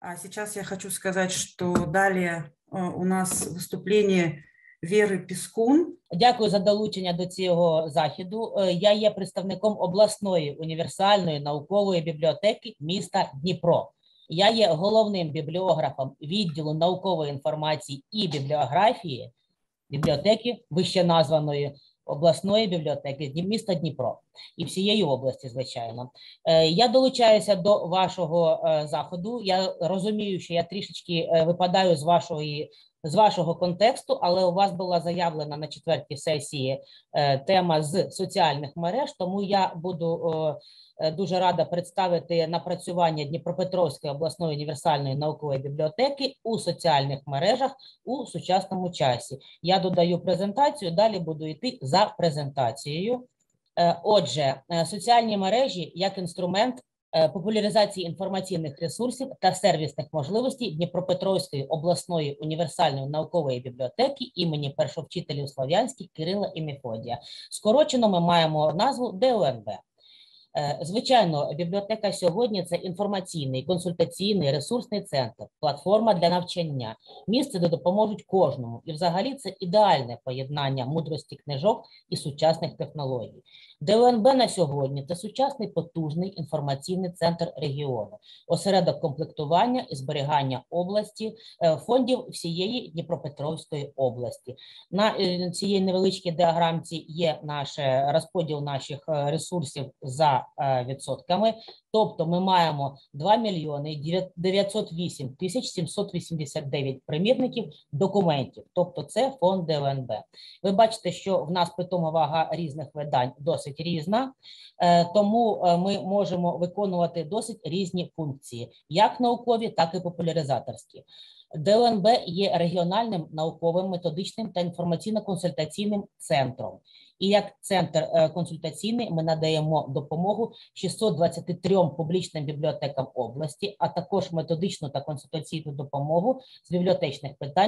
А сейчас я хочу сказать, что далее у нас выступление Веры Піскун. Дякую за долучення до цього заходу. Я є представником обласної універсальної наукової бібліотеки міста Дніпро. Я є головним бібліографом відділу наукової інформації і бібліографії бібліотеки вищеназваної обласної бібліотеки міста Дніпро і всієї області, звичайно. Я долучаюся до вашого заходу. Я розумію, що я трішечки випадаю з вашого контексту, але у вас була заявлена на 4-й сесії тема з соціальних мереж, тому я буду дуже рада представити напрацювання Дніпропетровської обласної універсальної наукової бібліотеки у соціальних мережах у сучасному часі. Я додаю презентацію, далі буду йти за презентацією. Отже, соціальні мережі як інструмент популяризації інформаційних ресурсів та сервісних можливостей Дніпропетровської обласної універсальної наукової бібліотеки імені першовчителів Слов'янських Кирила і Мефодія. Скорочено ми маємо назву ДУНБ. Звичайно, бібліотека сьогодні – це інформаційний, консультаційний, ресурсний центр, платформа для навчання, місце, де допоможуть кожному. І взагалі це ідеальне поєднання мудрості книжок і сучасних технологій. ДУНБ на сьогодні – це сучасний потужний інформаційний центр регіону, осередок комплектування і зберігання області, фондів всієї Дніпропетровської області. На цій невеличкій діаграмці є наш розподіл наших ресурсів за відсотками, тобто ми маємо 2 мільйони 908 тисяч 789 примірників документів, тобто це фонд ДУНБ. Ви бачите, що в нас питома вага різних видань досить різна, тому ми можемо виконувати досить різні функції, як наукові, так і популяризаторські. ДУНБ є регіональним науковим, методичним та інформаційно-консультаційним центром. І як центр консультаційний ми надаємо допомогу 623 публічним бібліотекам області, а також методичну та консультаційну допомогу з бібліотечних питань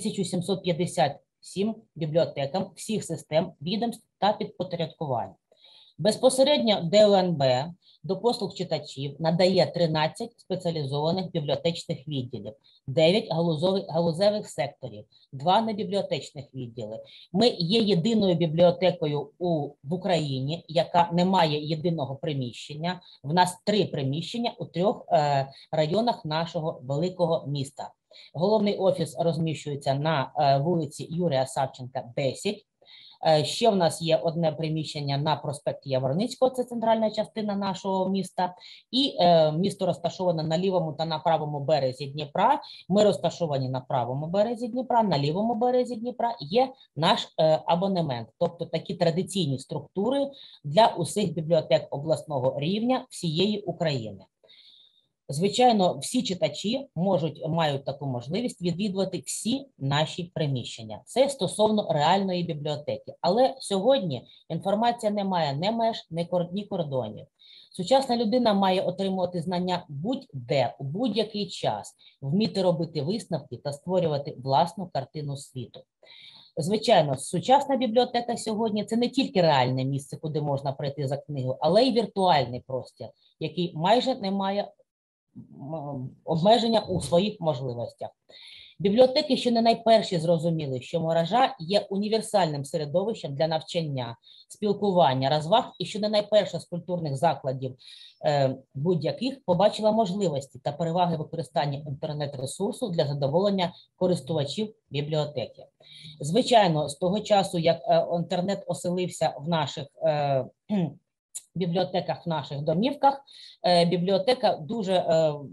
1757 бібліотекам всіх систем, відомств та підпорядкувань. Безпосередньо ДУНБ до послуг читачів надає 13 спеціалізованих бібліотечних відділів, 9 галузевих секторів, 2 небібліотечних відділи. Ми є єдиною бібліотекою в Україні, яка не має єдиного приміщення. В нас 3 приміщення у 3 районах нашого великого міста. Головний офіс розміщується на вулиці Юрія Савченка, 10. Ще в нас є одне приміщення на проспекті Яворницького, це центральна частина нашого міста, і місто розташоване на лівому та на правому березі Дніпра. Ми розташовані на правому березі Дніпра, на лівому березі Дніпра є наш абонемент, тобто такі традиційні структури для усіх бібліотек обласного рівня всієї України. Звичайно, всі читачі мають таку можливість відвідувати всі наші приміщення. Це стосовно реальної бібліотеки. Але сьогодні інформація не має ні меж, ні кордонів. Сучасна людина має отримувати знання будь-де, у будь-який час, вміти робити висновки та створювати власну картину світу. Звичайно, сучасна бібліотека сьогодні – це не тільки реальне місце, куди можна прийти за книгу, але й віртуальний простір, який майже не має обмеження у своїх можливостях. Бібліотеки ще не найперші зрозуміли, що мережа є універсальним середовищем для навчання, спілкування, розваг, і що не найперша з культурних закладів будь-яких побачила можливості та переваги використання інтернет-ресурсу для задоволення користувачів бібліотеки. Звичайно, з того часу, як інтернет оселився в наших бібліотеках, в наших домівках, бібліотека дуже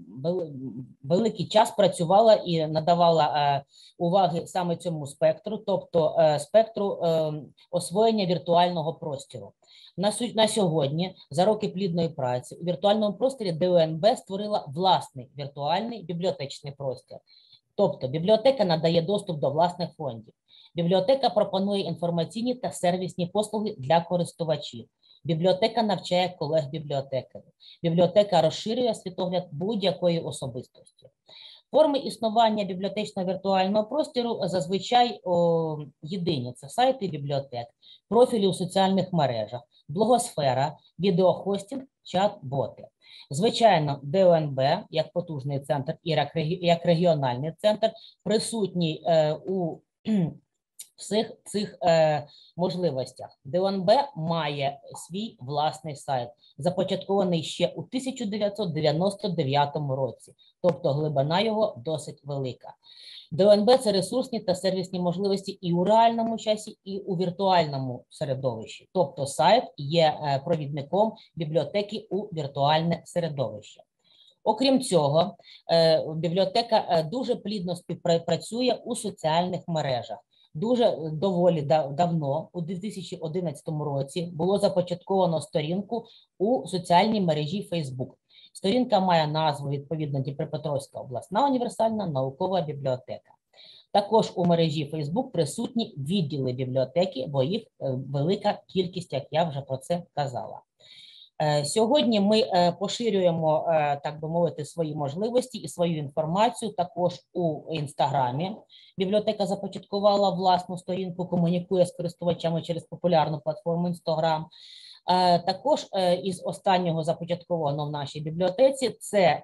великий час працювала і надавала уваги саме цьому спектру, тобто спектру освоєння віртуального простору. На сьогодні, за роки плідної праці, у віртуальному просторі ДУНБ створила власний віртуальний бібліотечний простір. Тобто бібліотека надає доступ до власних фондів. Бібліотека пропонує інформаційні та сервісні послуги для користувачів. Бібліотека навчає колег-бібліотекарів. Бібліотека розширює світогляд будь-якої особистості. Форми існування бібліотечного віртуального простору зазвичай єдині. Це сайти бібліотек, профілі у соціальних мережах, блогосфера, відеохостінг, чат-боти. Звичайно, ДОНБ, як потужний центр і як регіональний центр, присутній у всіх цих можливостях. ДОНБ має свій власний сайт, започаткований ще у 1999 році, тобто глибина його досить велика. ДОНБ – це ресурсні та сервісні можливості і у реальному часі, і у віртуальному середовищі. Тобто сайт є провідником бібліотеки у віртуальне середовище. Окрім цього, бібліотека дуже плідно співпрацює у соціальних мережах. Доволі давно, у 2011 році, було започатковано сторінку у соціальній мережі Facebook. Сторінка має назву, відповідно, Дніпропетровська обласна універсальна наукова бібліотека. Також у мережі Facebook присутні відділи бібліотеки, бо їх велика кількість, як я вже про це казала. Сьогодні ми поширюємо, так би мовити, свої можливості і свою інформацію також у Інстаграмі. Бібліотека започаткувала власну сторінку, комунікує з користувачами через популярну платформу Інстаграм. Також із останнього започаткованого в нашій бібліотеці це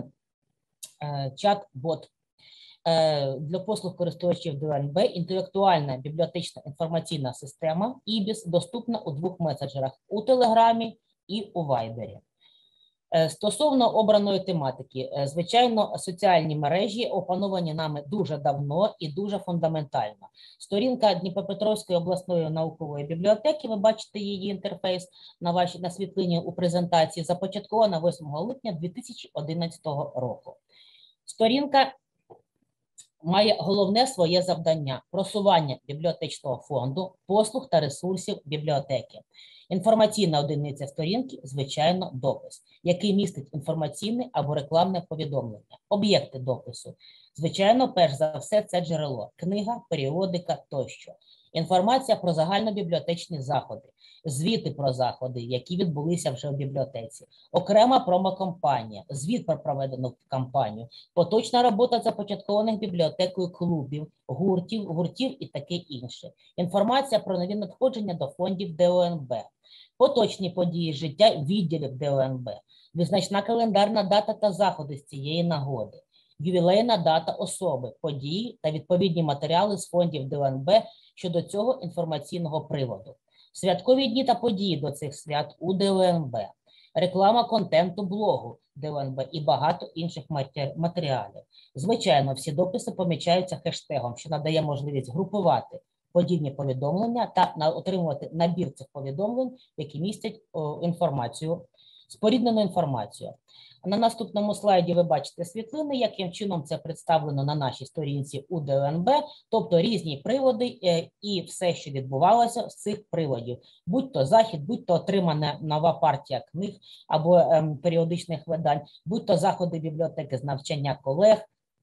чат-бот для послуг користувачів ДОНБ, інтелектуальна бібліотечна інформаційна система ІБІС, доступна у двох меседжерах – у Телеграмі і у Вайбері. Стосовно обраної тематики, звичайно, соціальні мережі опановані нами дуже давно і дуже фундаментально. Сторінка Дніпропетровської обласної наукової бібліотеки, ви бачите її інтерфейс на світлині у презентації, започаткована 8 липня 2011 року. Сторінка має головне своє завдання – просування бібліотечного фонду, послуг та ресурсів бібліотеки. Інформаційна одиниця сторінки – звичайно, допис, який містить інформаційне або рекламне повідомлення. Об'єкти допису. Звичайно, перш за все, це джерело – книга, періодика тощо. Інформація про загальнобібліотечні заходи, звіти про заходи, які відбулися вже в бібліотеці, окрема промокампанія, звіт про проведену кампанію, поточна робота започаткованих бібліотекою клубів, гуртів і таке інше. Інформація про нові надходження до фондів ДОНБ, поточні події життя відділів ДОНБ, визначна календарна дата та заходи з цієї нагоди, ювілейна дата особи, події та відповідні матеріали з фондів ДОНБ щодо цього інформаційного приводу, святкові дні та події до цих свят у ДОНБ, реклама контенту блогу ДОНБ і багато інших матеріалів. Звичайно, всі дописи помічаються хештегом, що надає можливість групувати подібні повідомлення та отримувати набір цих повідомлень, які містять інформацію, споріднену інформацію. На наступному слайді ви бачите світлини, яким чином це представлено на нашій сторінці у ДОНБ, тобто різні приводи і все, що відбувалося з цих приводів. Будь-то захід, будь-то отримана нова партія книг або періодичних видань, будь-то заходи бібліотеки з навчання колег,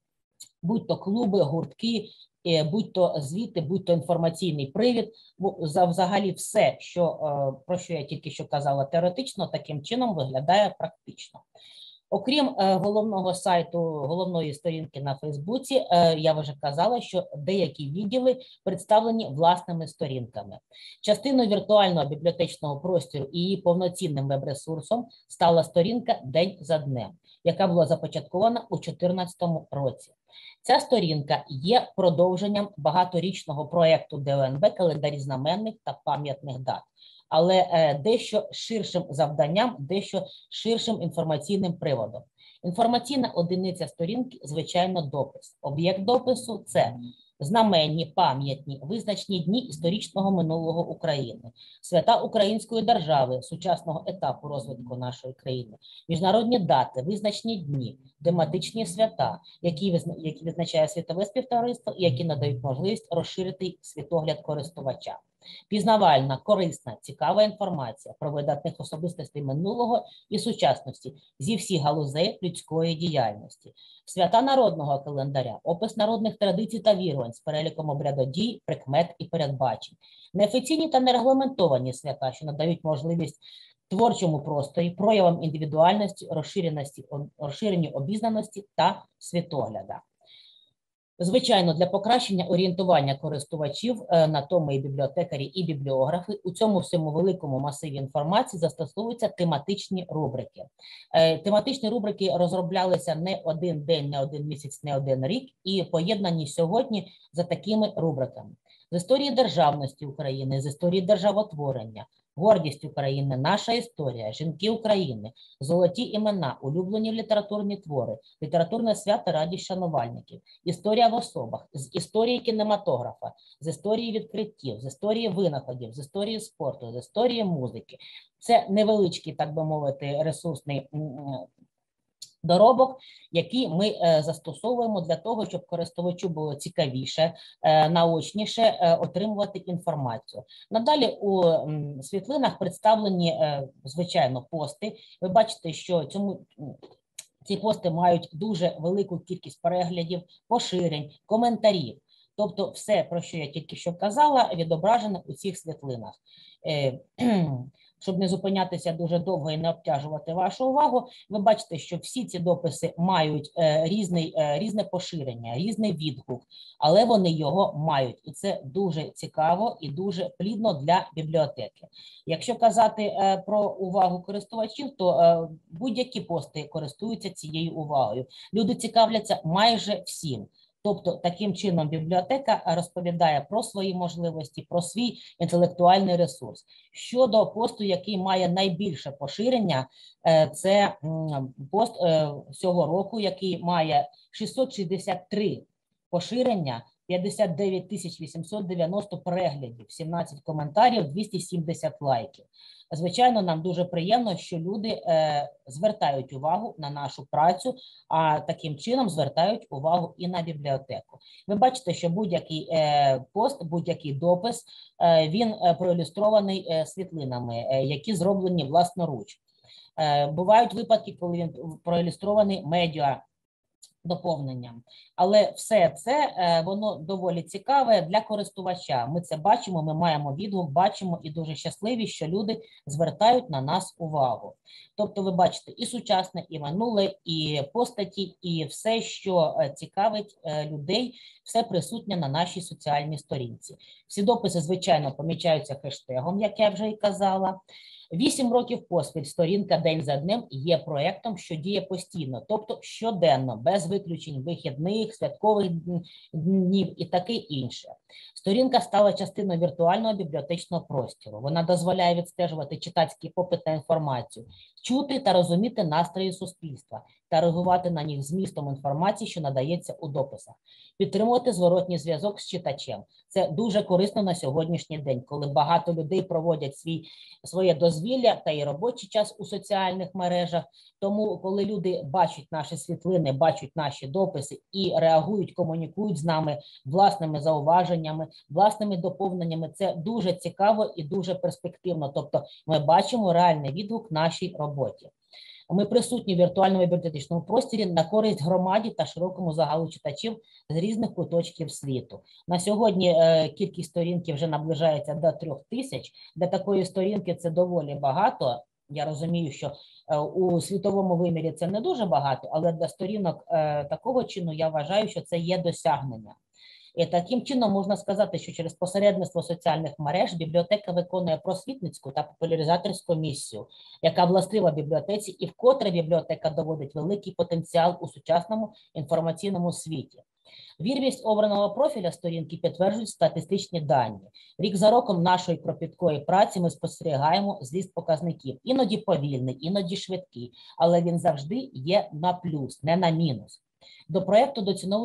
будь-то клуби, гуртки, будь-то звіти, будь-то інформаційний привід, взагалі все, про що я тільки що казала теоретично, таким чином виглядає практично. Окрім головного сайту, головної сторінки на Фейсбуці, я вже казала, що деякі відділи представлені власними сторінками. Частиною віртуального бібліотечного простору і її повноцінним веб-ресурсом стала сторінка «День за днем», яка була започаткована у 2014 році. Ця сторінка є продовженням багаторічного проєкту ДОНБ «Календарі знаменних та пам'ятних дат», але дещо ширшим завданням, дещо ширшим інформаційним приводом. Інформаційна одиниця сторінки, звичайно, допис. Об'єкт допису – це знаменні, пам'ятні, визначні дні історичного минулого України, свята української держави, сучасного етапу розвитку нашої країни, міжнародні дати, визначні дні, тематичні свята, які визначає світове співтовариство і які надають можливість розширити світогляд користувача. Пізнавальна, корисна, цікава інформація про видатних особистостей минулого і сучасності зі всіх галузей людської діяльності. Свята народного календаря, опис народних традицій та вірувань з переліком обрядодій, прикмет і передбачень. Неофіційні та нерегламентовані свята, що надають можливість творчому просторі, проявам індивідуальності, розширенню обізнаності та світогляда. Звичайно, для покращення орієнтування користувачів на тому і бібліотекарі, і бібліографи у цьому всьому великому масиві інформації застосовуються тематичні рубрики. Тематичні рубрики розроблялися не один день, не один місяць, не один рік і поєднані сьогодні за такими рубриками: з історії державності України, з історії державотворення, гордість України, наша історія, жінки України, золоті імена, улюблені літературні твори, літературне свято, радість шанувальників, історія в особах, з історії кінематографа, з історії відкриттів, з історії винаходів, з історії спорту, з історії музики. Це невеличкий, так би мовити, ресурсний доробок, який ми застосовуємо для того, щоб користувачу було цікавіше, наочніше отримувати інформацію. Надалі у світлинах представлені, звичайно, пости. Ви бачите, що ці пости мають дуже велику кількість переглядів, поширень, коментарів. Тобто все, про що я тільки що казала, відображено у цих світлинах. Щоб не зупинятися дуже довго і не обтяжувати вашу увагу, ви бачите, що всі ці дописи мають різне поширення, різний відгук, але вони його мають. І це дуже цікаво і дуже плідно для бібліотеки. Якщо казати про увагу користувачів, то будь-які пости користуються цією увагою. Люди цікавляться майже всім. Тобто, таким чином бібліотека розповідає про свої можливості, про свій інтелектуальний ресурс. Щодо посту, який має найбільше поширення, це пост цього року, який має 663 поширення, 59 890 переглядів, 17 коментарів, 270 лайків. Звичайно, нам дуже приємно, що люди звертають увагу на нашу працю, а таким чином звертають увагу і на бібліотеку. Ви бачите, що будь-який пост, будь-який допис, він проілюстрований світлинами, які зроблені власноруч. Бувають випадки, коли він проілюстрований медіа доповненням. Але все це, воно доволі цікаве для користувача. Ми це бачимо, ми маємо відгук, бачимо і дуже щасливі, що люди звертають на нас увагу. Тобто ви бачите і сучасне, і минуле, і постаті, і все, що цікавить людей, все присутнє на нашій соціальній сторінці. Всі дописи, звичайно, помічаються хештегом, як я вже і казала. 8 років поспіль сторінка «День за днем» є проєктом, що діє постійно, тобто щоденно, без виключень вихідних, святкових днів і таке інше. Сторінка стала частиною віртуального бібліотечного простору. Вона дозволяє відстежувати читацький попит на інформацію, чути та розуміти настрої суспільства та реагувати на них змістом інформації, що надається у дописах. Підтримувати зворотній зв'язок з читачем. Це дуже корисно на сьогоднішній день, коли багато людей проводять своє дозвілля та і робочий час у соціальних мережах. Тому, коли люди бачать наші світлини, бачать наші дописи і реагують, комунікують з нами власними зауваженнями, власними доповненнями, це дуже цікаво і дуже перспективно. Тобто ми бачимо реальний відгук нашій роботі. Ми присутні в віртуальному бібліотечному просторі на користь громаді та широкому загалу читачів з різних куточків світу. На сьогодні кількість сторінки вже наближається до 3000. Для такої сторінки це доволі багато. Я розумію, що у світовому вимірі це не дуже багато, але для сторінок такого чину я вважаю, що це є досягнення. І таким чином можна сказати, що через посередництво соціальних мереж бібліотека виконує просвітницьку та популяризаторську місію, яка властива бібліотеці і вкотре бібліотека доводить великий потенціал у сучасному інформаційному світі. Вірність обраного профіля сторінки підтверджують статистичні дані. Рік за роком нашої кропіткої праці ми спостерігаємо зріст показників. Іноді повільний, іноді швидкий, але він завжди є на плюс, не на мінус. До проєкту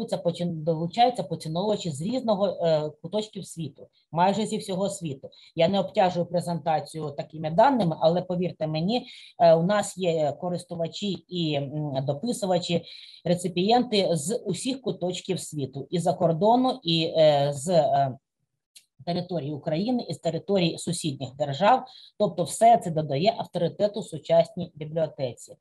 долучаються поціновувачі з різного куточків світу, майже зі всього світу. Я не обтяжую презентацію такими даними, але повірте мені, у нас є користувачі і дописувачі, реципієнти з усіх куточків світу, і за кордону, і з території України, і з території сусідніх держав. Тобто все це додає авторитету сучасній бібліотеці.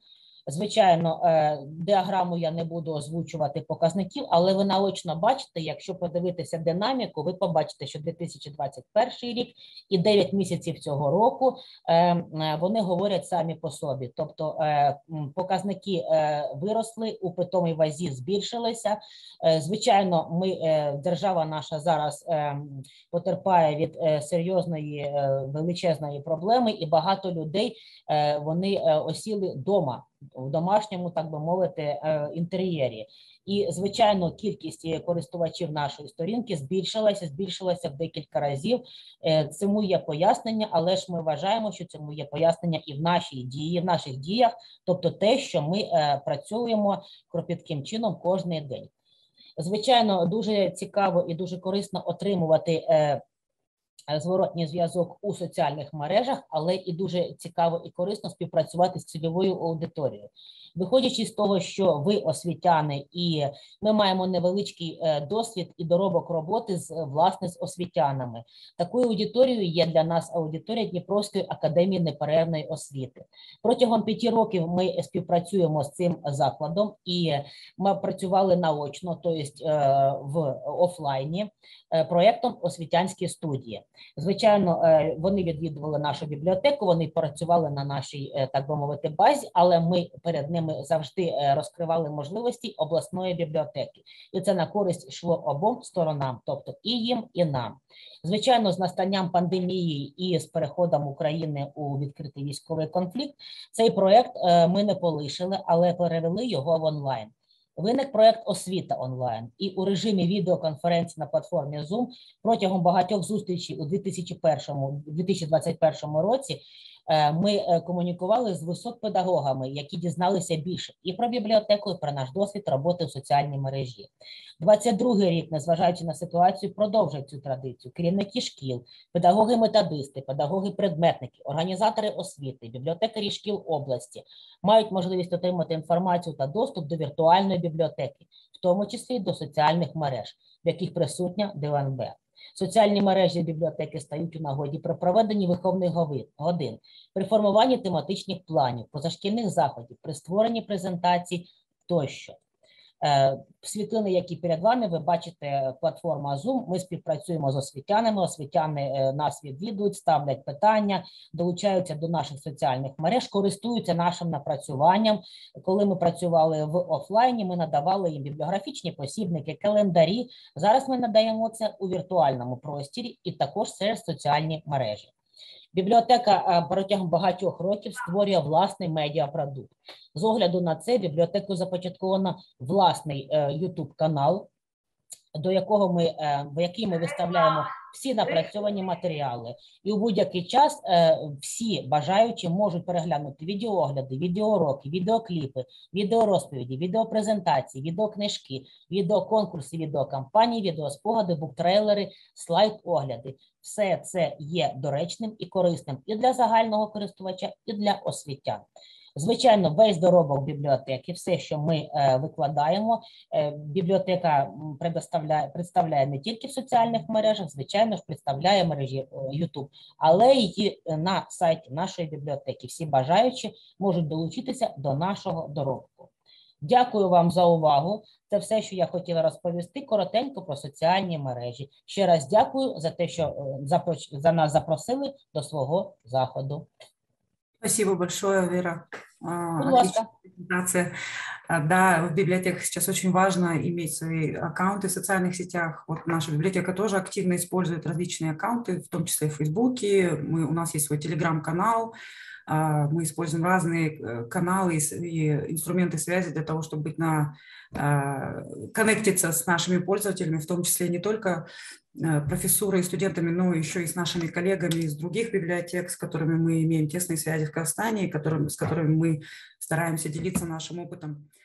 Звичайно, діаграму я не буду озвучувати показників, але ви наочно бачите, якщо подивитися динаміку, ви побачите, що 2021 рік і 9 місяців цього року вони говорять самі по собі. Тобто показники виросли, у питомій вазі збільшилися. Звичайно, держава наша зараз потерпає від серйозної величезної проблеми, і багато людей вони осіли вдома, в домашньому, так би мовити, інтер'єрі. І, звичайно, кількість користувачів нашої сторінки збільшилася в декілька разів. Цьому є пояснення, але ж ми вважаємо, що цьому є пояснення і в наших діях, тобто те, що ми працюємо кропітким чином кожен день. Звичайно, дуже цікаво і дуже корисно отримувати зворотній зв'язок у соціальних мережах, але і дуже цікаво і корисно співпрацювати з цільовою аудиторією. Виходячи з того, що ви освітяни, і ми маємо невеличкий досвід і доробок роботи власне з освітянами. Такою аудиторією є для нас аудиторія Дніпровської академії неперервної освіти. Протягом 5 років ми співпрацюємо з цим закладом, і ми працювали наочно, тобто в офлайні, проєктом «Освітянські студії». Звичайно, вони відвідували нашу бібліотеку, вони працювали на нашій, так би мовити, базі, але ми перед ними завжди розкривали можливості обласної бібліотеки. І це на користь йшло обом сторонам, тобто і їм, і нам. Звичайно, з настанням пандемії і з переходом України у відкритий військовий конфлікт, цей проєкт ми не полишили, але перевели його в онлайн. Виник проєкт «Освіта онлайн», і у режимі відеоконференції на платформі Zoom протягом багатьох зустрічей у 2021 році ми комунікували з високпедагогами, які дізналися більше і про бібліотеку, і про наш досвід роботи в соціальній мережі. 22-й рік, незважаючи на ситуацію, продовжує цю традицію. Керівники шкіл, педагоги-методисти, педагоги-предметники, організатори освіти, бібліотекарі шкіл області мають можливість отримати інформацію та доступ до віртуальної бібліотеки, в тому числі до соціальних мереж, в яких присутня ДНБ. Соціальні мережі бібліотеки стають у нагоді при проведенні виховних годин, при формуванні тематичних планів, позашкільних заходів, при створенні презентацій тощо. Світлини, які перед вами, ви бачите, платформа Zoom, ми співпрацюємо з освітянами, освітяни нас відвідують, ставлять питання, долучаються до наших соціальних мереж, користуються нашим напрацюванням. Коли ми працювали в офлайні, ми надавали їм бібліографічні посібники, календарі. Зараз ми надаємо це у віртуальному просторі і також через соціальні мережі. Бібліотека протягом багатьох років створює власний медіапродукт. З огляду на це бібліотекою започатковано власний YouTube-канал, в який ми виставляємо всі напрацьовані матеріали. І у будь-який час всі бажаючі можуть переглянути відеоогляди, відеоуроки, відеокліпи, відеорозповіді, відеопрезентації, відеокнижки, відеоконкурси, відеокампанії, відеоспогади, буктрейлери, слайд-огляди. Все це є доречним і корисним і для загального користувача, і для освітян. Звичайно, весь доробок бібліотеки, все, що ми викладаємо, бібліотека представляє не тільки в соціальних мережах, звичайно ж представляє мережі YouTube, але й на сайті нашої бібліотеки. Всі бажаючі можуть долучитися до нашого доробку. Дякую вам за увагу. Це все, що я хотіла розповісти коротенько про соціальні мережі. Ще раз дякую за те, що нас запросили до свого заходу. Спасибо большое, Вера. Отличная презентация. Да, в библиотеках сейчас очень важно иметь свои аккаунты в социальных сетях. Вот наша библиотека тоже активно использует различные аккаунты, в том числе в Фейсбуке. У нас есть свой телеграм-канал. Мы используем разные каналы и инструменты связи для того, чтобы коннектиться с нашими пользователями, в том числе не только профессурой и студентами, но еще и с нашими коллегами из других библиотек, с которыми мы имеем тесные связи в Казахстане, с которыми мы стараемся делиться нашим опытом.